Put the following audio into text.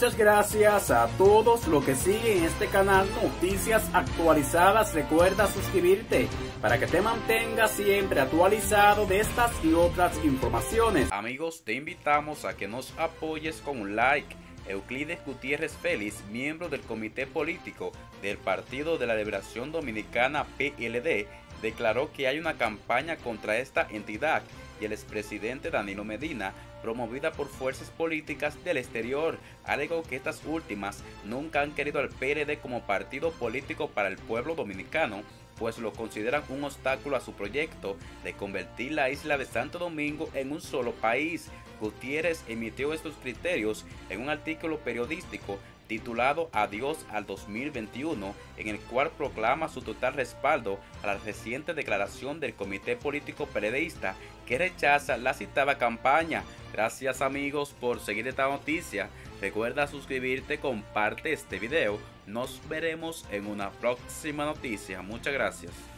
Muchas gracias a todos los que siguen este canal Noticias Actualizadas. Recuerda suscribirte para que te mantengas siempre actualizado de estas y otras informaciones. Amigos, te invitamos a que nos apoyes con un like. Euclides Gutiérrez Félix, miembro del Comité Político del Partido de la Liberación Dominicana PLD, declaró que hay una campaña contra esta entidad y el expresidente Danilo Medina, promovida por fuerzas políticas del exterior, alegó que estas últimas nunca han querido al PLD como partido político para el pueblo dominicano, pues lo consideran un obstáculo a su proyecto de convertir la isla de Santo Domingo en un solo país. Gutiérrez emitió estos criterios en un artículo periodístico titulado Adiós al 2021, en el cual proclama su total respaldo a la reciente declaración del Comité Político PLDista que rechaza la citada campaña. Gracias amigos por seguir esta noticia. Recuerda suscribirte, comparte este video. Nos veremos en una próxima noticia. Muchas gracias.